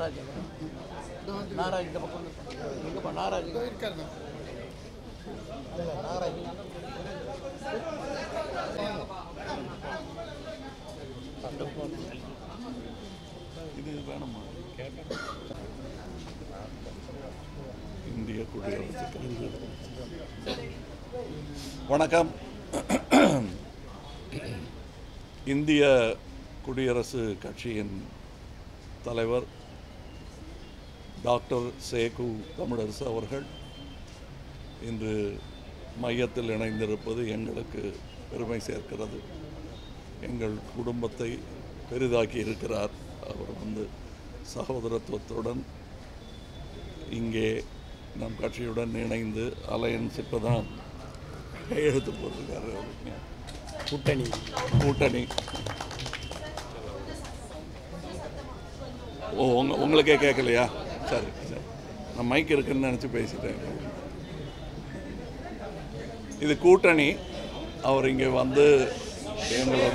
நாராஜ் நாராஜ் இந்த பக்கம் எங்கப்பா நாராஜ் இருக்காரு நாராஜ் இது வேணுமா கேட்டேன். இந்திய குடியரசு வணக்கம். இந்திய குடியரசு கட்சியின் தலைவர் டாக்டர் சேகு தமிழரசு அவர்கள் இன்று மையத்தில் இணைந்திருப்பது எங்களுக்கு பெருமை சேர்க்கிறது. எங்கள் குடும்பத்தை பெரிதாக்கி இருக்கிறார். அவர் சகோதரத்துவத்துடன் இங்கே நம் கட்சியுடன் இணைந்து அலையன்ஸ் இப்போ தான் கையெழுத்து போட்டிருக்காரு. கூட்டணி ஓ உங்களுக்கே கேட்கலையா? சரி சரி, நான் மைக் இருக்குன்னு நினச்சி பேசிட்டேன். இது கூட்டணி. அவர் இங்கே எங்களோட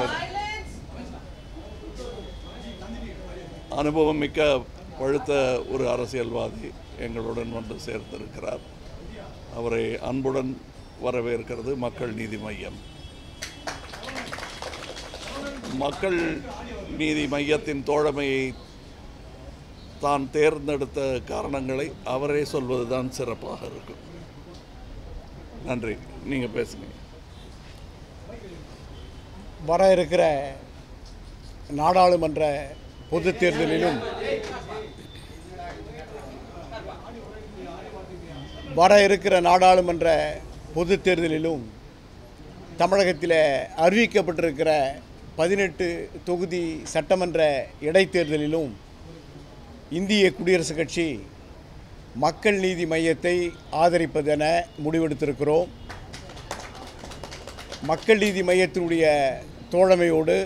அனுபவம் மிக்க பழுத்த ஒரு அரசியல்வாதி எங்களுடன் சேர்த்திருக்கிறார். அவரை அன்புடன் வரவேற்கிறது மக்கள் நீதி மையம். மக்கள் நீதி மையத்தின் தோழமையை தான் தேர்ந்தெடுத்த காரணங்களை அவரே சொல்வதுதான் சிறப்பாக இருக்கும். நன்றி. நீங்கள் பேசுங்க. வர இருக்கிற நாடாளுமன்ற பொதுத் தேர்தலிலும் தமிழகத்தில் அறிவிக்கப்பட்டிருக்கிற 18 தொகுதி சட்டமன்ற இடைத்தேர்தலிலும் இந்திய குடியரசுக் கட்சி மக்கள் நீதி மையத்தை ஆதரிப்பதென முடிவெடுத்திருக்கிறோம். மக்கள் நீதி மையத்தினுடைய தோழமையோடு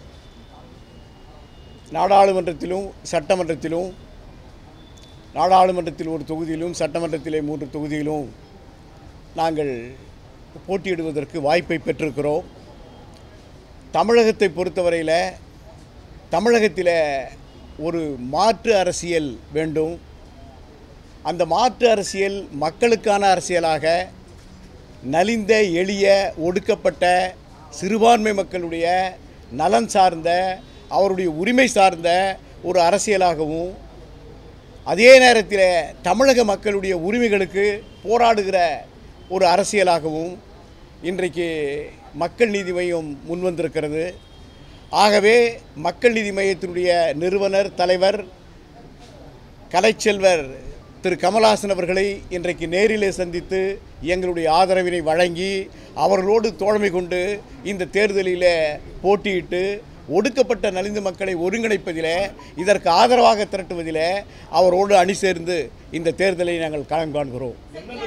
நாடாளுமன்றத்திலும் சட்டமன்றத்திலும், நாடாளுமன்றத்தில் ஒரு தொகுதியிலும் சட்டமன்றத்திலே 3 தொகுதியிலும் நாங்கள் போட்டியிடுவதற்கு வாய்ப்பை பெற்றிருக்கிறோம். தமிழகத்தை பொறுத்தவரையில் தமிழகத்தில் ஒரு மாற்று அரசியல் வேண்டும். அந்த மாற்று அரசியல் மக்களுக்கான அரசியலாக, நலிந்த எளிய ஒடுக்கப்பட்ட சிறுபான்மை மக்களுடைய நலன் சார்ந்த, அவருடைய உரிமை சார்ந்த ஒரு அரசியலாகவும், அதே நேரத்தில் தமிழக மக்களுடைய உரிமைகளுக்கு போராடுகிற ஒரு அரசியலாகவும் இன்றைக்கு மக்கள் நீதி மையம் முன்வந்திருக்கிறது. ஆகவே மக்கள் நீதி மையத்தினுடைய நிறுவனர் தலைவர் கலைச்செல்வர் திரு கமல்ஹாசன் அவர்களை இன்றைக்கு நேரிலே சந்தித்து எங்களுடைய ஆதரவினை வழங்கி அவர்களோடு தோழமை கொண்டு இந்த தேர்தலில் போட்டியிட்டு ஒடுக்கப்பட்ட நலிந்த மக்களை ஒருங்கிணைப்பதில், இதற்கு ஆதரவாக திரட்டுவதில் அவரோடு அணி சேர்ந்து இந்த தேர்தலை நாங்கள் களம் காண்கிறோம்.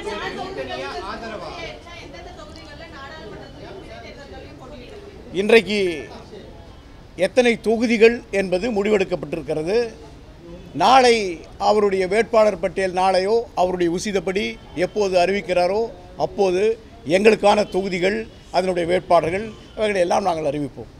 இன்றைக்கு எத்தனை தொகுதிகள் என்பது முடிவெடுக்கப்பட்டிருக்கிறது. நாளை அவருடைய வேட்பாளர் பட்டியல் நாளையோ அவருடைய உசிதப்படி எப்போது அறிவிக்கிறாரோ அப்போது எங்களுக்கான தொகுதிகள், அதனுடைய வேட்பாளர்கள் அவைகளை எல்லாம் நாங்கள் அறிவிப்போம்.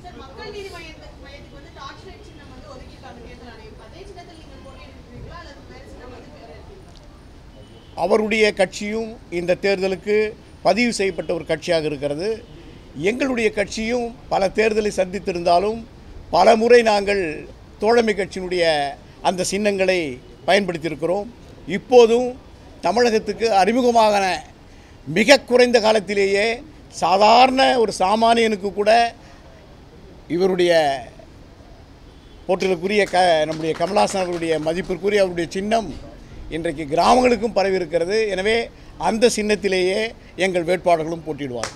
அவருடைய கட்சியும் இந்த தேர்தலுக்கு பதிவு செய்யப்பட்ட ஒரு கட்சியாக இருக்கிறது. எங்களுடைய கட்சியும் பல தேர்தலை சந்தித்திருந்தாலும் பல முறை நாங்கள் தோழமை கட்சியினுடைய அந்த சின்னங்களை பயன்படுத்தியிருக்கிறோம். இப்போதும் தமிழகத்துக்கு அறிமுகமான மிக குறைந்த காலத்திலேயே சாதாரண ஒரு சாமானியனுக்கு கூட இவருடைய போற்றலுக்குரிய நம்முடைய கமல்ஹாசன் அவருடைய மதிப்பிற்குரிய அவருடைய சின்னம் இன்றைக்கு கிராமங்களுக்கும் பரவி இருக்கிறது. எனவே அந்த சின்னத்திலேயே எங்கள் வேட்பாளர்களும் போட்டியிடுவார்கள்.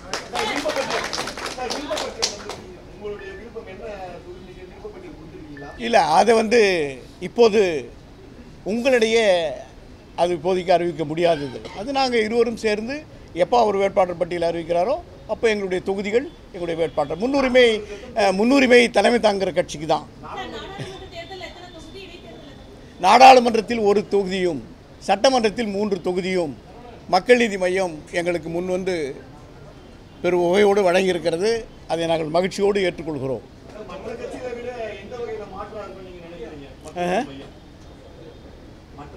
இல்லை, அதை இப்போது உங்களிடையே அது இப்போதைக்கு அறிவிக்க முடியாதது. அது நாங்கள் இருவரும் சேர்ந்து எப்போ அவர் வேட்பாளர் பட்டியல் அறிவிக்கிறாரோ அப்போ எங்களுடைய தொகுதிகள், எங்களுடைய வேட்பாளர் முன்னுரிமை தலைமை தாங்குகிற கட்சிக்கு தான். நாடாளுமன்றத்தில் 1 தொகுதியும் சட்டமன்றத்தில் 3 தொகுதியும் மக்கள் நீதி மையம் எங்களுக்கு முன்வந்து பெரும் உகையோடு வழங்கியிருக்கிறது. அதை நாங்கள் மகிழ்ச்சியோடு ஏற்றுக்கொள்கிறோம்.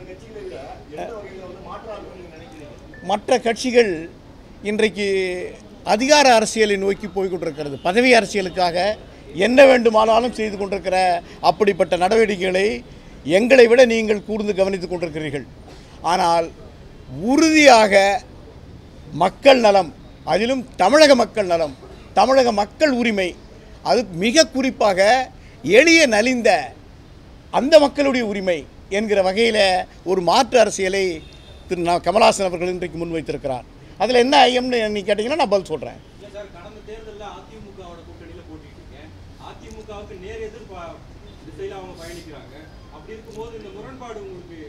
மற்ற கட்சிகள் இன்றைக்கு அதிகார அரசியலை நோக்கி போய்கொண்டிருக்கிறது. பதவி அரசியலுக்காக என்ன வேண்டுமானாலும் செய்து கொண்டிருக்கிற அப்படிப்பட்ட நடவடிக்கைகளை எங்களை விட நீங்கள் கூர்ந்து கவனித்துக் கொண்டிருக்கிறீர்கள். ஆனால் உறுதியாக மக்கள் நலம், அதிலும் தமிழக மக்கள் நலம், தமிழக மக்கள் உரிமை, அது மிக குறிப்பாக எளிய நலிந்த அந்த மக்களுடைய உரிமை என்கிற வகையில் ஒரு மாற்று அரசியலை திரு கமலஹாசன் அவர்கள் இன்றைக்கு முன்வைத்திருக்கிறார். அதில் என்ன ஐயம்னு நீ கேட்டிங்கன்னா நான் பதில் சொல்கிறேன். கடந்த தேர்தலில் அதிமுகவோட கூட்டணியில் போட்டிட்டு அதிமுகவுக்கு நேர் எதிர் திசையில் அவங்க பயணிக்கிறாங்க. அப்படி இருக்கும்போது இந்த முரண்பாடு உங்களுக்கு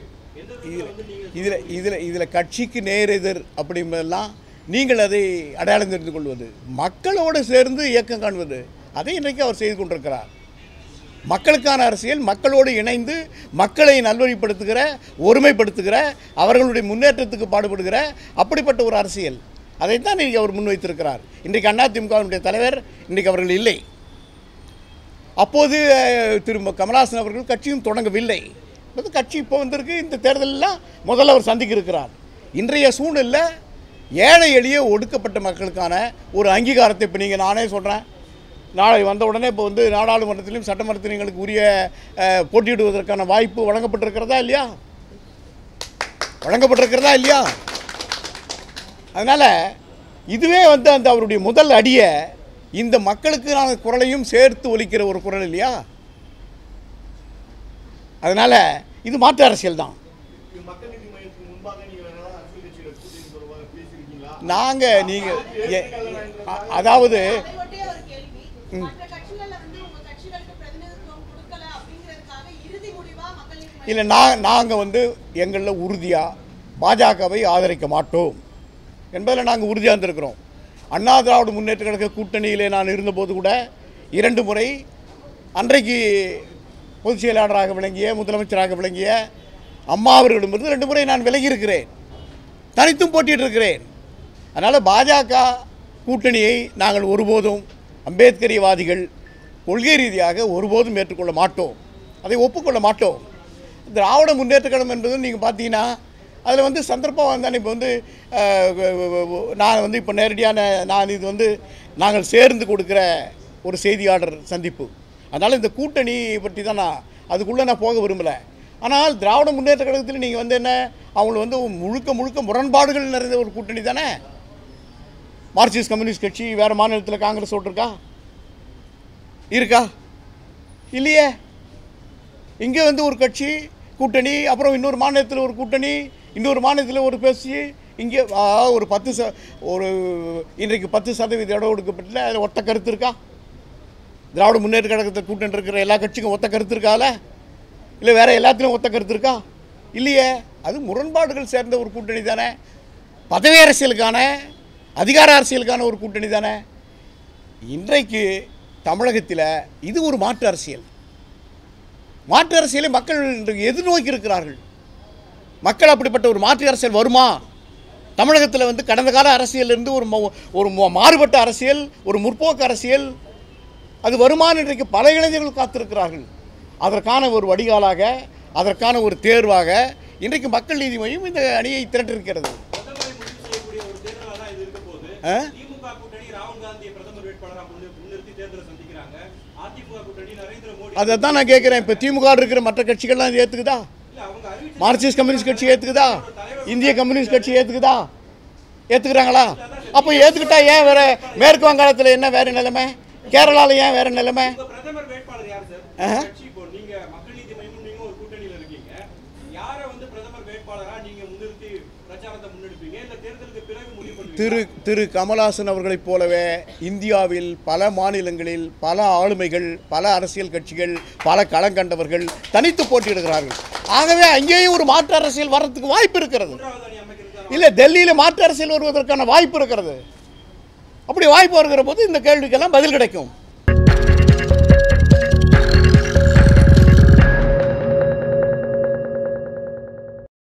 இதில் கட்சிக்கு நேர் எதிர் அப்படின்றதெல்லாம் நீங்கள் அதை அடையாளம் தெரிந்து கொள்வது, மக்களோடு சேர்ந்து இயக்கம் காண்பது, அதை இன்றைக்கு அவர் செய்து கொண்டிருக்கிறார். மக்களுக்கான அரசியல், மக்களோடு இணைந்து மக்களை நல்வழிப்படுத்துகிற, ஒருமைப்படுத்துகிற, அவர்களுடைய முன்னேற்றத்துக்கு பாடுபடுகிற அப்படிப்பட்ட ஒரு அரசியல், அதைத்தான் இன்றைக்கு அவர் முன்வைத்திருக்கிறார். இன்றைக்கு அதிமுகவினுடைய தலைவர் இன்றைக்கு அவர்கள் இல்லை. அப்போது திரு கமலஹாசன் அவர்கள் கட்சியும் தொடங்கவில்லை. கட்சி இப்போ வந்திருக்கு. இந்த தேர்தலெல்லாம் முதல்ல அவர் சந்திக்க இருக்கிறார். இன்றைய சூழ்நிலை ஏழை எளிய ஒடுக்கப்பட்ட மக்களுக்கான ஒரு அங்கீகாரத்தை இப்போ நீங்கள் நானே சொல்கிறேன். நாளை வந்த உடனே இப்போ வந்து நாடாளுமன்றத்திலும் சட்டமன்றத்திலும் எங்களுக்கு உரிய போட்டியிடுவதற்கான வாய்ப்பு வழங்கப்பட்டிருக்கிறதா இல்லையா? வழங்கப்பட்டிருக்கிறதா இல்லையா? அதனால் இதுவே வந்து அந்த அவருடைய முதல் அடியை இந்த மக்களுக்கான குரலையும் சேர்த்து ஒலிக்கிற ஒரு குரல் இல்லையா? அதனால் இது மாற்று அரசியல் தான். நாங்கள் நீங்கள் அதாவது இல்லை, நாங்கள் வந்து எங்களில் உறுதியாக பாஜகவை ஆதரிக்க மாட்டோம் என்பதில் நாங்கள் உறுதியாக இருந்திருக்கிறோம். அண்ணா திராவிட முன்னேற்ற கழக கூட்டணியிலே நான் இருந்தபோது கூட 2 முறை அன்றைக்கு பொதுச் செயலாளராக விளங்கிய, முதலமைச்சராக விளங்கிய அம்மா அவர்களிடமிருந்து 2 முறை நான் விலகி இருக்கிறேன், தனித்தும் போட்டியிட்டிருக்கிறேன். அதனால் பாஜக கூட்டணியை நாங்கள் ஒருபோதும் அம்பேத்கரியவாதிகள் கொள்கை ரீதியாக ஒருபோதும் ஏற்றுக்கொள்ள மாட்டோம், அதை ஒப்புக்கொள்ள மாட்டோம். திராவிட முன்னேற்ற கழகம் என்பது நீங்கள் பார்த்தீங்கன்னா அதில் வந்து சந்தர்ப்பம் வந்தானே. இப்போ வந்து நான் வந்து இப்போ நேரடியான இது வந்து நாங்கள் சேர்ந்து கொடுக்குற ஒரு செய்தியாளர் சந்திப்பு. அதனால் இந்த கூட்டணி பற்றி தான் அதுக்குள்ளே நான் போக விரும்பலை. ஆனால் திராவிட முன்னேற்ற கழகத்தில் நீங்கள் வந்து என்ன, அவங்களுக்கு வந்து முழுக்க முரண்பாடுகள் நிறைந்த ஒரு கூட்டணி தானே. மார்க்சிஸ்ட் கம்யூனிஸ்ட் கட்சி வேறு மாநிலத்தில் காங்கிரஸ் இருக்கா? இல்லையே. இங்கே வந்து ஒரு கட்சி கூட்டணி, அப்புறம் இன்னொரு மாநிலத்தில் ஒரு கூட்டணி, இன்னொரு மாநிலத்தில் ஒரு பேசி, இங்கே ஒரு இன்றைக்கு 10% இடம் ஒதுக்கப்பட்டல அதில் ஒத்த கருத்து இருக்கா? திராவிட முன்னேற்ற கழகத்தை கூட்டணி இருக்கிற எல்லா கட்சிக்கும் ஒத்த கருத்து இருக்கால? இல்லை வேறு எல்லாத்துலேயும் ஒத்த கருத்து இருக்கா? இல்லையே. அது முரண்பாடுகள் சேர்ந்த ஒரு கூட்டணி தானே. பதவி அரசியலுக்கான, அதிகார அரசியலுக்கான ஒரு கூட்டணி தானே. இன்றைக்கு தமிழகத்தில் இது ஒரு மாற்று அரசியல். மாற்று அரசியலை மக்கள் எதிர்நோக்கி இருக்கிறார்கள். மக்கள் அப்படிப்பட்ட ஒரு மாற்று அரசியல் வருமா? தமிழகத்தில் வந்து கடந்த கால அரசியலிருந்து ஒரு மாறுபட்ட அரசியல், ஒரு முற்போக்கு அரசியல் அது வருமானு இன்றைக்கு பல இளைஞர்கள் காத்திருக்கிறார்கள். அதற்கான ஒரு வடிகாலாக, அதற்கான ஒரு தேர்வாக இன்றைக்கு மக்கள் நீதி மையம் இந்த அணியை திரட்டிருக்கிறது. அதை தான் நான் கேட்குறேன். இப்போ திமுக இருக்கிற மற்ற கட்சிகள்லாம் இது ஏற்றுக்குதா? மார்க்சிஸ்ட் கம்யூனிஸ்ட் கட்சி ஏற்றுக்குதா? இந்திய கம்யூனிஸ்ட் கட்சி ஏற்றுக்குதா? ஏற்றுக்கிறாங்களா? அப்போ ஏற்றுக்கிட்டா ஏன் வேறு மேற்கு வங்காளத்தில் என்ன வேறு நிலைமை, கேரளாவில் ஏன் வேறு நிலைமை? திரு கமலஹாசன் அவர்களைப் போலவே இந்தியாவில் பல மாநிலங்களில் பல ஆளுமைகள், பல அரசியல் கட்சிகள், பல களங்கண்டவர்கள் தனித்து போட்டியிடுகிறார்கள். ஆகவே அங்கேயும் ஒரு மாற்று அரசியல் வர்றதுக்கு வாய்ப்பு இருக்கிறது. இல்லை, டெல்லியில் மாற்று அரசியல் வருவதற்கான வாய்ப்பு இருக்கிறது. அப்படி வாய்ப்பு வருகிற போது இந்த கேள்விக்கெல்லாம் பதில் கிடைக்கும்.